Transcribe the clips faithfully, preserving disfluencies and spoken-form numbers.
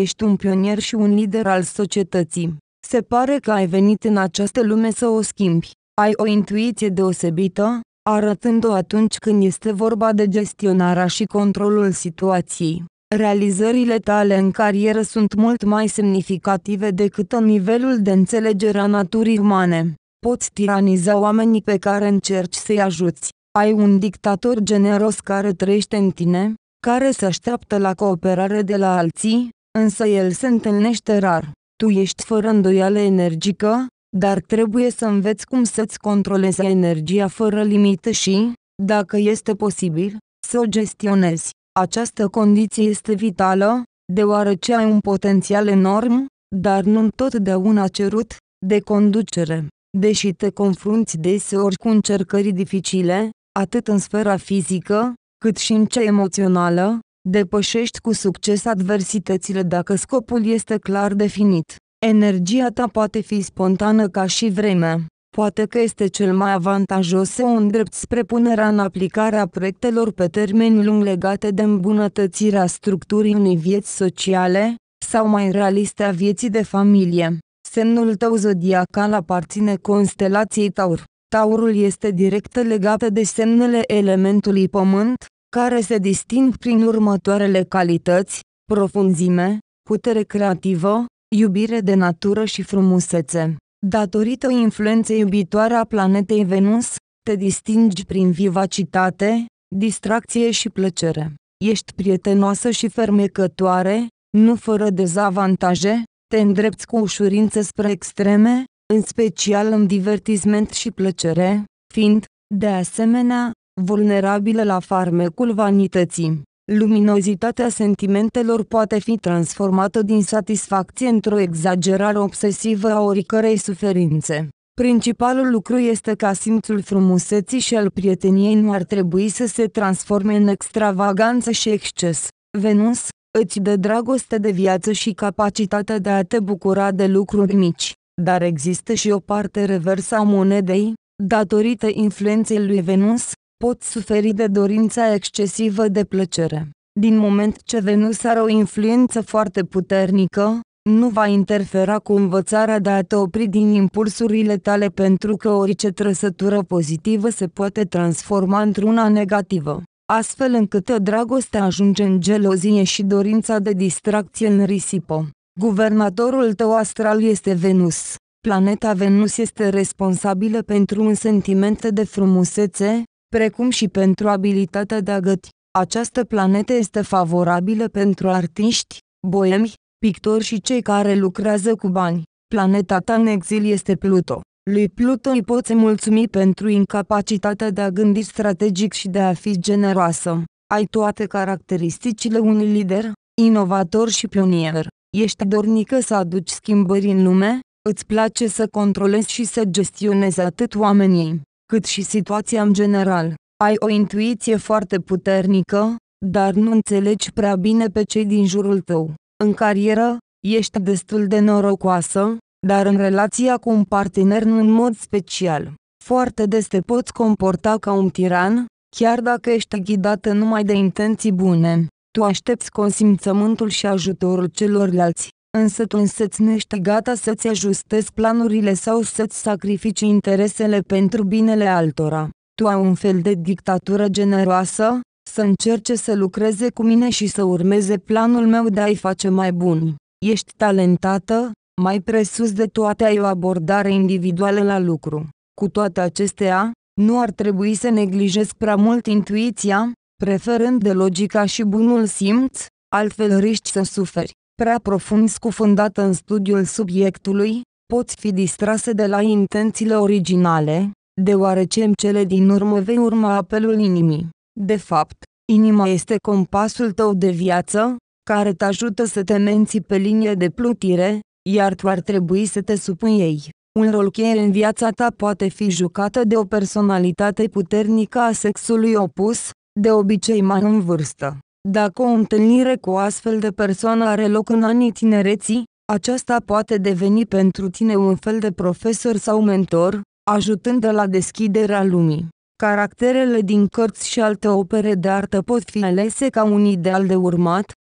ești un pionier și un lider al societății. Se pare că ai venit în această lume să o schimbi. Ai o intuiție deosebită, arătând-o atunci când este vorba de gestionarea și controlul situației. Realizările tale în carieră sunt mult mai semnificative decât în nivelul de înțelegere a naturii umane. Poți tiraniza oamenii pe care încerci să-i ajuți. Ai un dictator generos care trăiește în tine, care se așteaptă la cooperare de la alții, însă el se întâlnește rar. Tu ești fără îndoială energică, dar trebuie să înveți cum să-ți controlezi energia fără limite și, dacă este posibil, să o gestionezi. Această condiție este vitală, deoarece ai un potențial enorm, dar nu întotdeauna cerut, de conducere. Deși te confrunți deseori cu încercări dificile, atât în sfera fizică, cât și în cea emoțională, depășești cu succes adversitățile dacă scopul este clar definit. Energia ta poate fi spontană ca și vremea. Poate că este cel mai avantajos să o îndrepți spre punerea în aplicare a proiectelor pe termen lung legate de îmbunătățirea structurii unei vieți sociale, sau mai realiste a vieții de familie. Semnul tău zodiacal aparține constelației Taur. Taurul este direct legat de semnele elementului pământ, care se disting prin următoarele calități: profunzime, putere creativă, iubire de natură și frumusețe. Datorită influenței iubitoare a planetei Venus, te distingi prin vivacitate, distracție și plăcere. Ești prietenoasă și fermecătoare, nu fără dezavantaje, te îndrepți cu ușurință spre extreme, în special în divertisment și plăcere, fiind, de asemenea, vulnerabilă la farmecul vanității. Luminozitatea sentimentelor poate fi transformată din satisfacție într-o exagerare obsesivă a oricărei suferințe. Principalul lucru este ca simțul frumuseții și al prieteniei nu ar trebui să se transforme în extravaganță și exces. Venus îți dă dragoste de viață și capacitatea de a te bucura de lucruri mici, dar există și o parte reversă a monedei. Datorită influenței lui Venus, poți suferi de dorința excesivă de plăcere. Din moment ce Venus are o influență foarte puternică, nu va interfera cu învățarea de a te opri din impulsurile tale, pentru că orice trăsătură pozitivă se poate transforma într-una negativă, astfel încât dragostea ajunge în gelozie și dorința de distracție în risipă. Guvernatorul tău astral este Venus. Planeta Venus este responsabilă pentru un sentiment de frumusețe, precum și pentru abilitatea de a găti. Această planetă este favorabilă pentru artiști, boemi, pictori și cei care lucrează cu bani. Planeta ta în exil este Pluto. Lui Pluto îi poți mulțumi pentru incapacitatea de a gândi strategic și de a fi generoasă. Ai toate caracteristicile unui lider, inovator și pionier. Ești dornică să aduci schimbări în lume, îți place să controlezi și să gestionezi atât oamenii, cât și situația în general. Ai o intuiție foarte puternică, dar nu înțelegi prea bine pe cei din jurul tău. În carieră, ești destul de norocoasă, dar în relația cu un partener nu în mod special. Foarte des te poți comporta ca un tiran, chiar dacă ești ghidată numai de intenții bune. Tu aștepți consimțământul și ajutorul celorlalți, însă tu însăți nu ești gata să-ți ajustezi planurile sau să-ți sacrifici interesele pentru binele altora. Tu ai un fel de dictatură generoasă, să încerce să lucreze cu mine și să urmeze planul meu de a-i face mai buni. Ești talentată, mai presus de toate ai o abordare individuală la lucru. Cu toate acestea, nu ar trebui să neglijezi prea mult intuiția, preferând de logica și bunul simț, altfel riști să suferi. Prea profund scufundată în studiul subiectului, poți fi distrasă de la intențiile originale, deoarece în cele din urmă vei urma apelul inimii. De fapt, inima este compasul tău de viață, care te ajută să te menții pe linie de plutire, iar tu ar trebui să te supui ei. Un rol cheie în viața ta poate fi jucată de o personalitate puternică a sexului opus, de obicei mai în vârstă. Dacă o întâlnire cu o astfel de persoană are loc în anii tinereții, aceasta poate deveni pentru tine un fel de profesor sau mentor, ajutând la deschiderea lumii. Caracterele din cărți și alte opere de artă pot fi alese ca un ideal de urmat,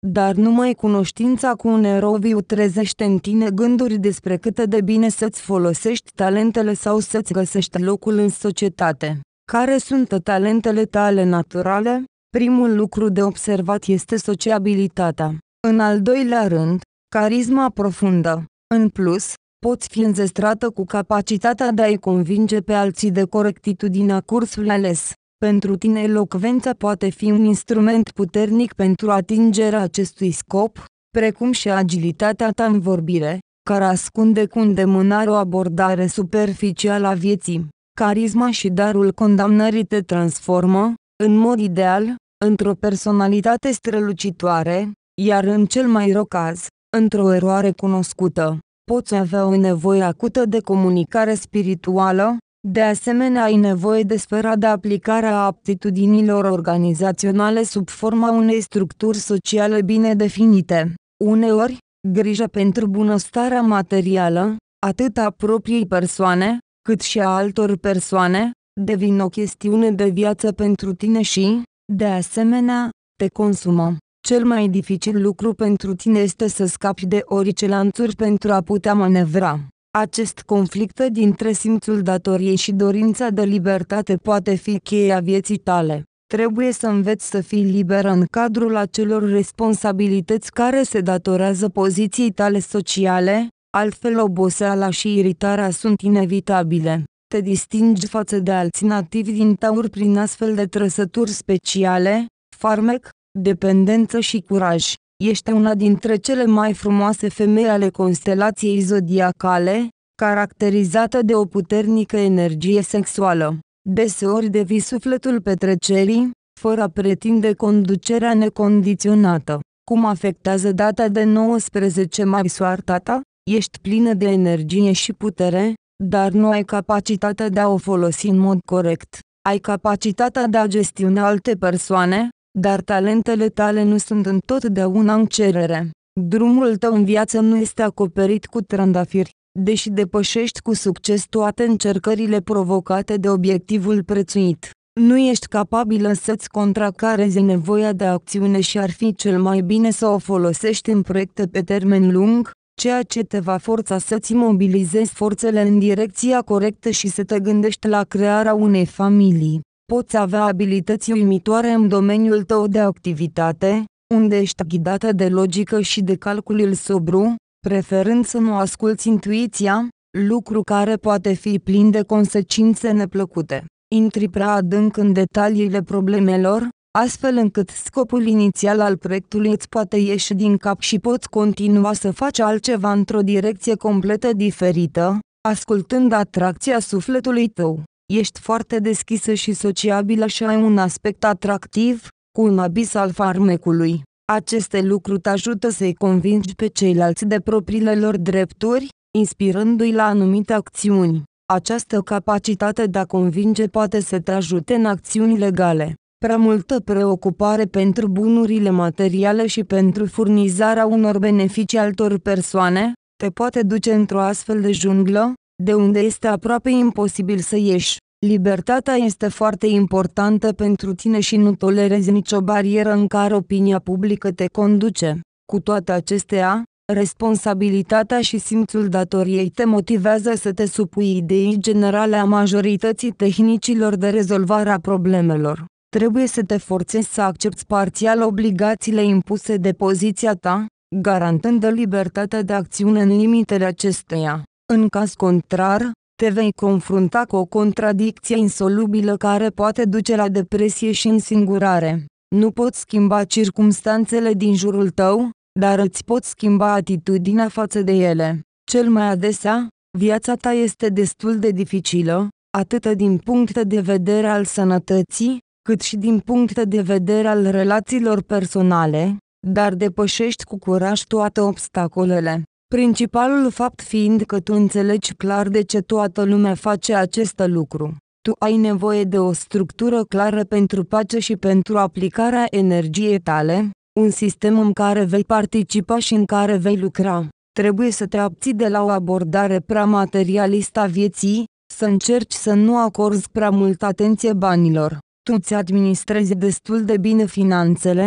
dar numai cunoștința cu un eroviu trezește în tine gânduri despre cât de bine să-ți folosești talentele sau să-ți găsești locul în societate. Care sunt talentele tale naturale? Primul lucru de observat este sociabilitatea. În al doilea rând, carisma profundă. În plus, poți fi înzestrată cu capacitatea de a-i convinge pe alții de corectitudinea cursului ales. Pentru tine elocvența poate fi un instrument puternic pentru atingerea acestui scop, precum și agilitatea ta în vorbire, care ascunde cu îndemânare o abordare superficială a vieții. Carisma și darul condamnării te transformă, în mod ideal, într-o personalitate strălucitoare, iar în cel mai rău caz, într-o eroare cunoscută. Poți avea o nevoie acută de comunicare spirituală, de asemenea ai nevoie de sfera de aplicare a aptitudinilor organizaționale sub forma unei structuri sociale bine definite. Uneori, grija pentru bunăstarea materială, atât a propriei persoane, cât și a altor persoane, devine o chestiune de viață pentru tine și, de asemenea, te consumă. Cel mai dificil lucru pentru tine este să scapi de orice lanțuri pentru a putea manevra. Acest conflict dintre simțul datoriei și dorința de libertate poate fi cheia vieții tale. Trebuie să înveți să fii liberă în cadrul acelor responsabilități care se datorează poziției tale sociale, altfel oboseala și iritarea sunt inevitabile. Te distingi față de alții nativi din Taur prin astfel de trăsături speciale: farmec, dependență și curaj. Ești una dintre cele mai frumoase femei ale constelației zodiacale, caracterizată de o puternică energie sexuală. Deseori devii sufletul petrecerii, fără a pretinde conducerea necondiționată. Cum afectează data de nouăsprezece mai soarta ta? Ești plină de energie și putere, dar nu ai capacitatea de a o folosi în mod corect. Ai capacitatea de a gestiona alte persoane, dar talentele tale nu sunt întotdeauna în cerere. Drumul tău în viață nu este acoperit cu trandafiri, deși depășești cu succes toate încercările provocate de obiectivul prețuit. Nu ești capabilă să-ți contracarezi nevoia de acțiune și ar fi cel mai bine să o folosești în proiecte pe termen lung, ceea ce te va forța să-ți mobilizezi forțele în direcția corectă și să te gândești la crearea unei familii. Poți avea abilități uimitoare în domeniul tău de activitate, unde ești ghidată de logică și de calculul sobru, preferând să nu asculți intuiția, lucru care poate fi plin de consecințe neplăcute. Intri prea adânc în detaliile problemelor, astfel încât scopul inițial al proiectului îți poate ieși din cap și poți continua să faci altceva într-o direcție completă diferită, ascultând atracția sufletului tău. Ești foarte deschisă și sociabilă și ai un aspect atractiv, cu un abis al farmecului. Aceste lucruri te ajută să-i convingi pe ceilalți de propriile lor drepturi, inspirându-i la anumite acțiuni. Această capacitate de a convinge poate să te ajute în acțiuni legale. Prea multă preocupare pentru bunurile materiale și pentru furnizarea unor beneficii altor persoane, te poate duce într-o astfel de junglă, de unde este aproape imposibil să ieși. Libertatea este foarte importantă pentru tine și nu tolerezi nicio barieră în care opinia publică te conduce. Cu toate acestea, responsabilitatea și simțul datoriei te motivează să te supui ideii generale a majorității tehnicilor de rezolvare a problemelor. Trebuie să te forțezi să accepti parțial obligațiile impuse de poziția ta, garantând libertatea de acțiune în limitele acesteia. În caz contrar, te vei confrunta cu o contradicție insolubilă care poate duce la depresie și însingurare. Nu poți schimba circumstanțele din jurul tău, dar îți poți schimba atitudinea față de ele. Cel mai adesea, viața ta este destul de dificilă, atât din punct de vedere al sănătății, cât și din punct de vedere al relațiilor personale, dar depășești cu curaj toate obstacolele. Principalul fapt fiind că tu înțelegi clar de ce toată lumea face acest lucru. Tu ai nevoie de o structură clară pentru pace și pentru aplicarea energiei tale, un sistem în care vei participa și în care vei lucra. Trebuie să te abții de la o abordare prea materialistă a vieții, să încerci să nu acorzi prea multă atenție banilor. Tu îți administrezi destul de bine finanțele,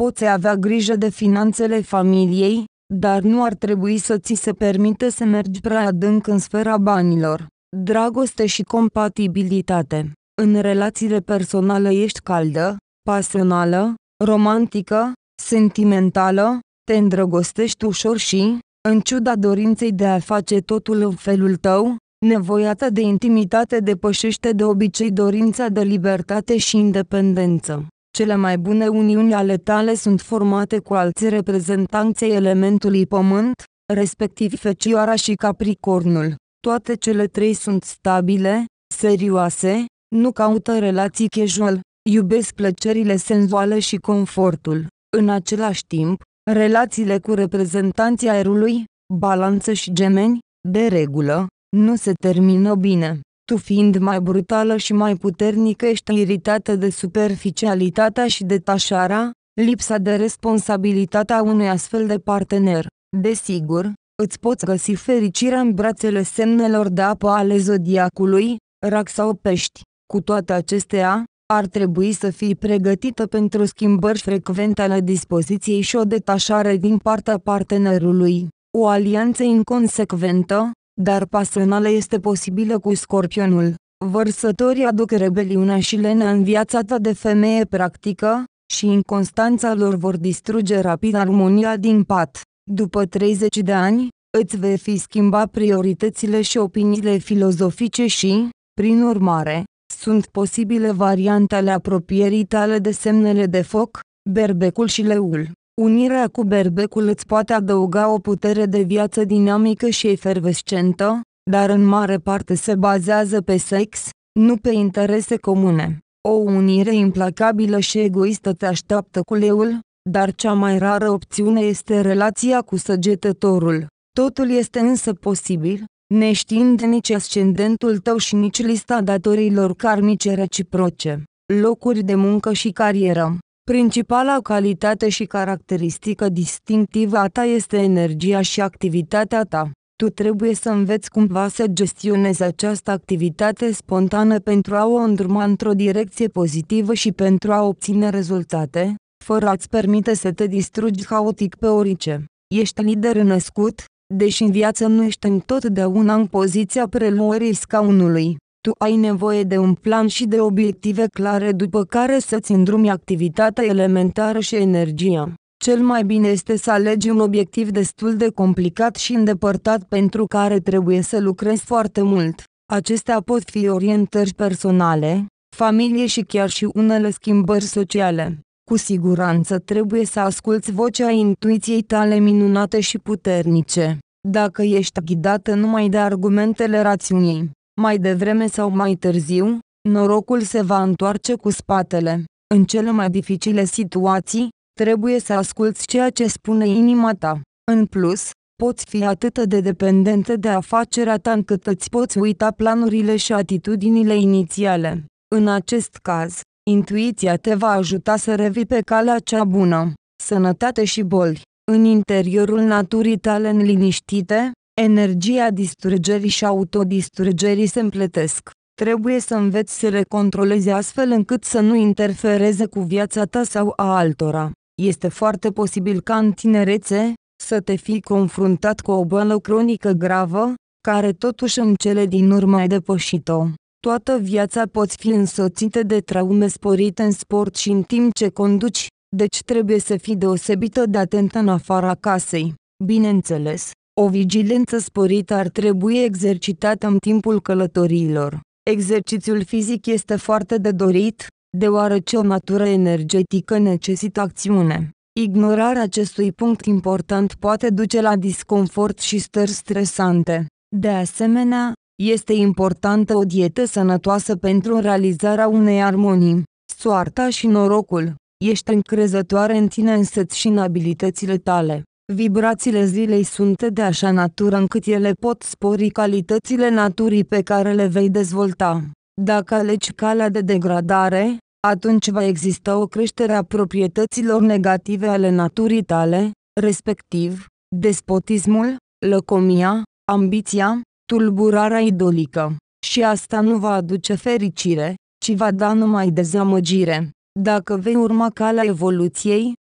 Poți avea grijă de finanțele familiei, dar nu ar trebui să ți se permită să mergi prea adânc în sfera banilor. Dragoste și compatibilitate. În relațiile personale ești caldă, pasională, romantică, sentimentală, te îndrăgostești ușor și, în ciuda dorinței de a face totul în felul tău, nevoia ta de intimitate depășește de obicei dorința de libertate și independență. Cele mai bune uniuni ale tale sunt formate cu alți reprezentanți ai elementului pământ, respectiv Fecioara și Capricornul. Toate cele trei sunt stabile, serioase, nu caută relații casual, iubesc plăcerile senzuale și confortul. În același timp, relațiile cu reprezentanții aerului, Balanță și Gemeni, de regulă, nu se termină bine. Tu fiind mai brutală și mai puternică ești iritată de superficialitatea și detașarea, lipsa de responsabilitate a unui astfel de partener. Desigur, îți poți găsi fericirea în brațele semnelor de apă ale zodiacului, Rac sau Pești. Cu toate acestea, ar trebui să fii pregătită pentru schimbări frecvente ale dispoziției și o detașare din partea partenerului. O alianță inconsecventă, dar pasională este posibilă cu Scorpionul. Vărsătorii aduc rebeliunea și lenea în viața ta de femeie practică, și inconstanța lor vor distruge rapid armonia din pat. După treizeci de ani, îți vei fi schimba prioritățile și opiniile filozofice și, prin urmare, sunt posibile variante ale apropierii tale de semnele de foc, Berbecul și Leul. Unirea cu Berbecul îți poate adăuga o putere de viață dinamică și efervescentă, dar în mare parte se bazează pe sex, nu pe interese comune. O unire implacabilă și egoistă te așteaptă cu Leul, dar cea mai rară opțiune este relația cu Săgetătorul. Totul este însă posibil, neștiind nici ascendentul tău și nici lista datoriilor karmice reciproce. Locuri de muncă și carieră. Principala calitate și caracteristică distinctivă a ta este energia și activitatea ta. Tu trebuie să înveți cumva să gestionezi această activitate spontană pentru a o îndruma într-o direcție pozitivă și pentru a obține rezultate, fără a-ți permite să te distrugi haotic pe orice. Ești lider născut, deși în viață nu ești întotdeauna în poziția preluării scaunului. Tu ai nevoie de un plan și de obiective clare după care să-ți îndrumi activitatea elementară și energia. Cel mai bine este să alegi un obiectiv destul de complicat și îndepărtat pentru care trebuie să lucrezi foarte mult. Acestea pot fi orientări personale, familie și chiar și unele schimbări sociale. Cu siguranță trebuie să asculți vocea intuiției tale minunate și puternice. Dacă ești ghidată numai de argumentele rațiunii, mai devreme sau mai târziu, norocul se va întoarce cu spatele. În cele mai dificile situații, trebuie să asculți ceea ce spune inima ta. În plus, poți fi atât de dependentă de afacerea ta încât îți poți uita planurile și atitudinile inițiale. În acest caz, intuiția te va ajuta să revii pe calea cea bună. Sănătate și boli. În interiorul naturii tale neliniștite, energia distrugerii și autodistrugerii se împletesc. Trebuie să înveți să le controlezi astfel încât să nu interfereze cu viața ta sau a altora. Este foarte posibil ca în tinerețe, să te fi confruntat cu o boală cronică gravă, care totuși în cele din urmă ai depășit-o. Toată viața poți fi însoțită de traume sporite în sport și în timp ce conduci, deci trebuie să fii deosebită de atentă în afara casei. Bineînțeles, o vigilență sporită ar trebui exercitată în timpul călătoriilor. Exercițiul fizic este foarte de dorit, deoarece o natură energetică necesită acțiune. Ignorarea acestui punct important poate duce la disconfort și stări stresante. De asemenea, este importantă o dietă sănătoasă pentru realizarea unei armonii. Soarta și norocul. Ești încrezătoare în tine însăți și în abilitățile tale. Vibrațiile zilei sunt de așa natură încât ele pot spori calitățile naturii pe care le vei dezvolta. Dacă alegi calea de degradare, atunci va exista o creștere a proprietăților negative ale naturii tale, respectiv, despotismul, lăcomia, ambiția, tulburarea idolică. Și asta nu va aduce fericire, ci va da numai dezamăgire. Dacă vei urma calea evoluției,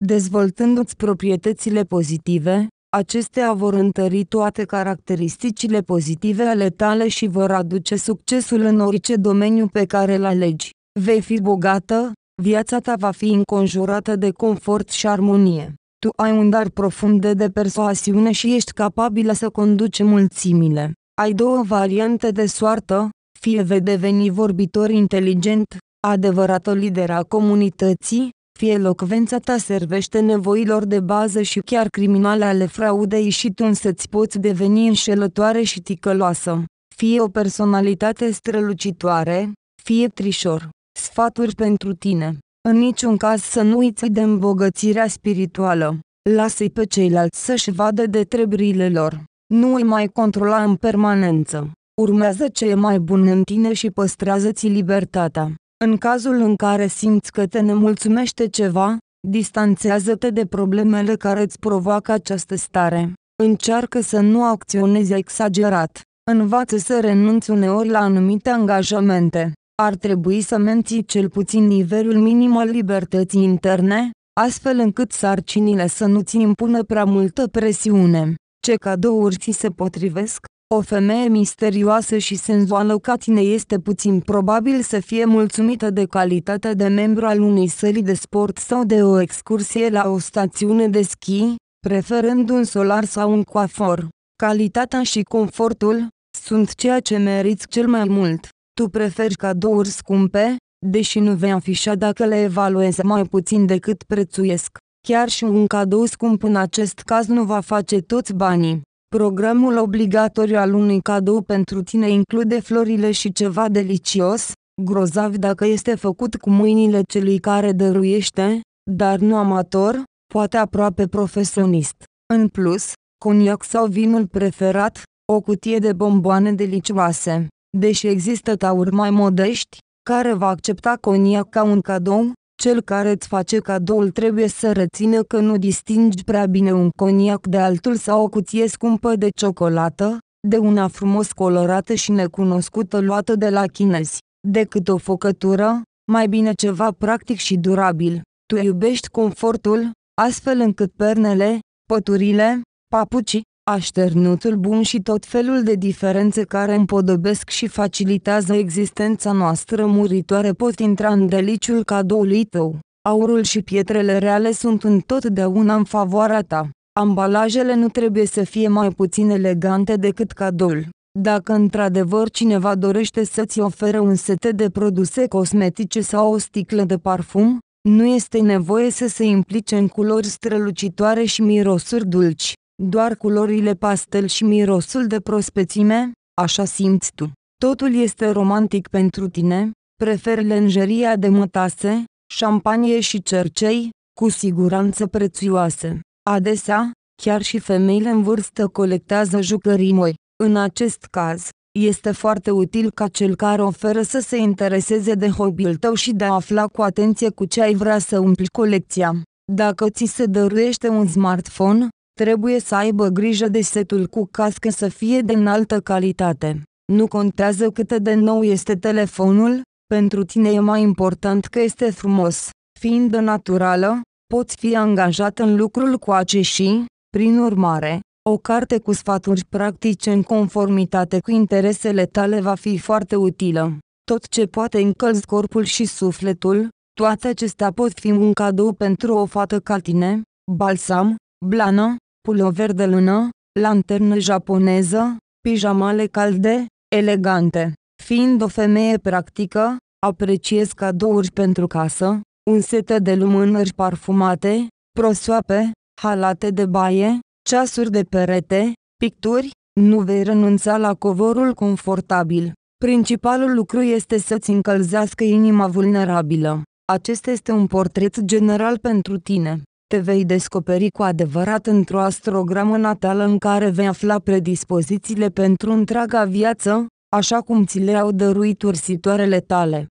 Dezvoltându-ți proprietățile pozitive, acestea vor întări toate caracteristicile pozitive ale tale și vor aduce succesul în orice domeniu pe care îl alegi. Vei fi bogată, viața ta va fi înconjurată de confort și armonie. Tu ai un dar profund de persoasiune și ești capabilă să conduci mulțimile. Ai două variante de soartă, fie vei deveni vorbitor inteligent, adevărată lider a comunității, fie elocvența ta servește nevoilor de bază și chiar criminale ale fraudei și tu însăți poți deveni înșelătoare și ticăloasă. Fie o personalitate strălucitoare, fie trișor. Sfaturi pentru tine. În niciun caz să nu uiți de îmbogățirea spirituală. Lasă-i pe ceilalți să-și vadă de treburile lor. Nu îi mai controla în permanență. Urmează ce e mai bun în tine și păstrează-ți libertatea. În cazul în care simți că te nemulțumește ceva, distanțează-te de problemele care îți provoacă această stare. Încearcă să nu acționezi exagerat. Învață să renunți uneori la anumite angajamente. Ar trebui să menții cel puțin nivelul minim al libertății interne, astfel încât sarcinile să nu-ți impună prea multă presiune. Ce cadouri ți se potrivesc? O femeie misterioasă și senzuală ca tine este puțin probabil să fie mulțumită de calitatea de membru al unei săli de sport sau de o excursie la o stațiune de schi, preferând un solar sau un coafor. Calitatea și confortul sunt ceea ce meriți cel mai mult. Tu preferi cadouri scumpe, deși nu vei afișa dacă le evaluezi mai puțin decât prețuiesc. Chiar și un cadou scump în acest caz nu va face toți banii. Programul obligatoriu al unui cadou pentru tine include florile și ceva delicios, grozav dacă este făcut cu mâinile celui care dăruiește, dar nu amator, poate aproape profesionist. În plus, coniac sau vinul preferat, o cutie de bomboane delicioase. Deși există tauri mai modești, care va accepta coniac ca un cadou, cel care îți face cadoul trebuie să rețină că nu distingi prea bine un coniac de altul sau o cutie scumpă de ciocolată, de una frumos colorată și necunoscută luată de la chinezi, decât o făcătură, mai bine ceva practic și durabil. Tu iubești confortul, astfel încât pernele, păturile, papucii, așternutul bun și tot felul de diferențe care împodobesc și facilitează existența noastră muritoare pot intra în deliciul cadoului tău. Aurul și pietrele reale sunt întotdeauna în favoarea ta. Ambalajele nu trebuie să fie mai puțin elegante decât cadoul. Dacă într-adevăr cineva dorește să-ți ofere un set de produse cosmetice sau o sticlă de parfum, nu este nevoie să se implice în culori strălucitoare și mirosuri dulci. Doar culorile pastel și mirosul de prospețime, așa simți tu. Totul este romantic pentru tine, preferi lenjeria de mătase, șampanie și cercei, cu siguranță prețioase. Adesea, chiar și femeile în vârstă colectează jucării noi. În acest caz, este foarte util ca cel care oferă să se intereseze de hobby-ul tău și de a afla cu atenție cu ce ai vrea să umpli colecția. Dacă ți se dăruiește un smartphone, trebuie să aibă grijă de setul cu cască să fie de înaltă calitate. Nu contează cât de nou este telefonul, pentru tine e mai important că este frumos. Fiind naturală, poți fi angajat în lucrul coace și, prin urmare, o carte cu sfaturi practice în conformitate cu interesele tale va fi foarte utilă. Tot ce poate încălzi corpul și sufletul, toate acestea pot fi un cadou pentru o fată ca tine: balsam, blană, pulover de lână, lanternă japoneză, pijamale calde, elegante. Fiind o femeie practică, apreciez cadouri pentru casă, un set de lumânări parfumate, prosoape, halate de baie, ceasuri de perete, picturi. Nu vei renunța la covorul confortabil. Principalul lucru este să-ți încălzească inima vulnerabilă. Acesta este un portret general pentru tine. Te vei descoperi cu adevărat într-o astrogramă natală în care vei afla predispozițiile pentru întreaga viață, așa cum ți le-au dăruit ursitoarele tale.